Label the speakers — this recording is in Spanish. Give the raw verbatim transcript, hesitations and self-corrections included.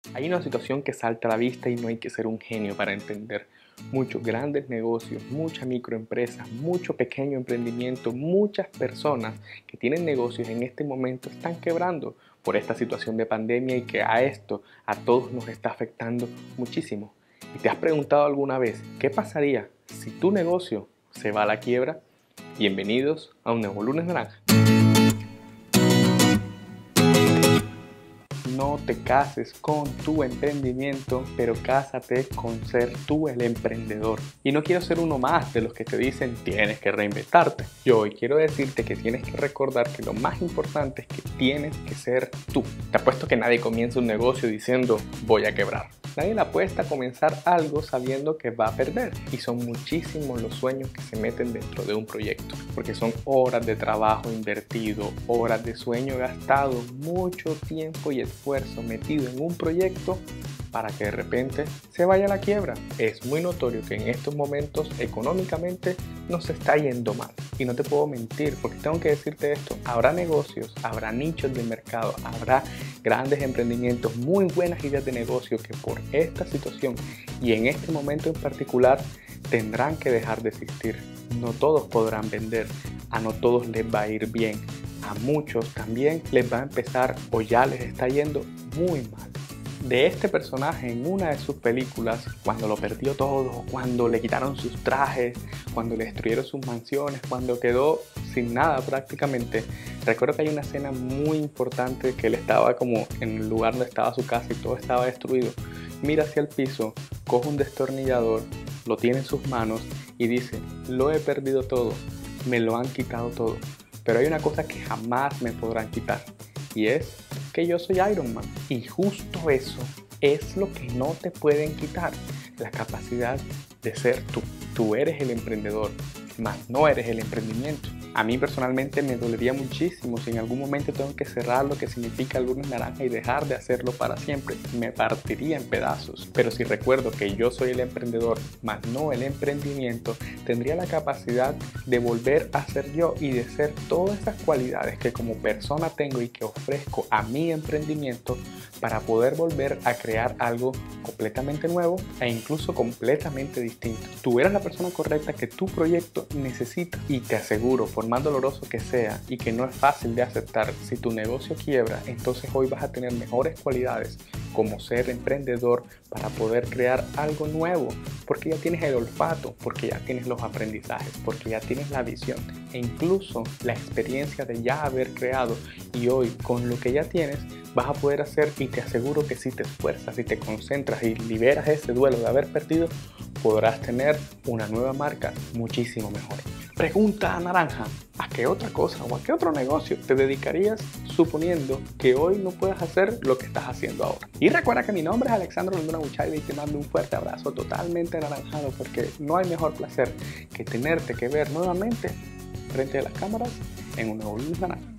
Speaker 1: Hay una situación que salta a la vista y no hay que ser un genio para entender. Muchos grandes negocios, muchas microempresas, mucho pequeño emprendimiento, muchas personas que tienen negocios en este momento están quebrando por esta situación de pandemia y que a esto a todos nos está afectando muchísimo. ¿Y te has preguntado alguna vez qué pasaría si tu negocio se va a la quiebra? Bienvenidos a un nuevo lunes naranja. No te cases con tu emprendimiento, pero cásate con ser tú el emprendedor. Y no quiero ser uno más de los que te dicen tienes que reinventarte. Yo hoy quiero decirte que tienes que recordar que lo más importante es que tienes que ser tú. Te apuesto que nadie comienza un negocio diciendo voy a quebrar. Nadie le apuesta a comenzar algo sabiendo que va a perder. Y son muchísimos los sueños que se meten dentro de un proyecto. Porque son horas de trabajo invertido, horas de sueño gastado, mucho tiempo y esfuerzo metido en un proyecto para que de repente se vaya a la quiebra. Es muy notorio que en estos momentos económicamente nos está yendo mal. Y no te puedo mentir porque tengo que decirte esto. Habrá negocios, habrá nichos de mercado, habrá grandes emprendimientos, muy buenas ideas de negocio que por esta situación y en este momento en particular tendrán que dejar de existir. No todos podrán vender, a no todos les va a ir bien. A muchos también les va a empezar o ya les está yendo muy mal. De este personaje en una de sus películas, cuando lo perdió todo, cuando le quitaron sus trajes, cuando le destruyeron sus mansiones, cuando quedó sin nada prácticamente, recuerdo que hay una escena muy importante que él estaba como en el lugar donde estaba su casa y todo estaba destruido. Mira hacia el piso, coge un destornillador, lo tiene en sus manos y dice, lo he perdido todo, me lo han quitado todo. Pero hay una cosa que jamás me podrán quitar y es que yo soy Iron Man. Y justo eso es lo que no te pueden quitar, la capacidad de ser tú. Tú eres el emprendedor, mas no eres el emprendimiento. A mí personalmente me dolería muchísimo si en algún momento tengo que cerrar lo que significa el lunes naranja y dejar de hacerlo para siempre. Me partiría en pedazos. Pero si recuerdo que yo soy el emprendedor, mas no el emprendimiento, tendría la capacidad de volver a ser yo y de ser todas esas cualidades que como persona tengo y que ofrezco a mi emprendimiento para poder volver a crear algo completamente nuevo e incluso completamente distinto. Tú eres la persona correcta que tu proyecto necesita y te aseguro, por más doloroso que sea y que no es fácil de aceptar, si tu negocio quiebra, entonces hoy vas a tener mejores cualidades como ser emprendedor para poder crear algo nuevo, porque ya tienes el olfato, porque ya tienes los aprendizajes, porque ya tienes la visión e incluso la experiencia de ya haber creado, y hoy con lo que ya tienes vas a poder hacer, y te aseguro que si te esfuerzas, si te concentras y liberas ese duelo de haber perdido, podrás tener una nueva marca muchísimo mejor. Pregunta naranja, ¿a qué otra cosa o a qué otro negocio te dedicarías suponiendo que hoy no puedas hacer lo que estás haciendo ahora? Y recuerda que mi nombre es Alexandro Londona Buchayde y te mando un fuerte abrazo totalmente anaranjado, porque no hay mejor placer que tenerte que ver nuevamente frente a las cámaras en un nuevo lunes naranja.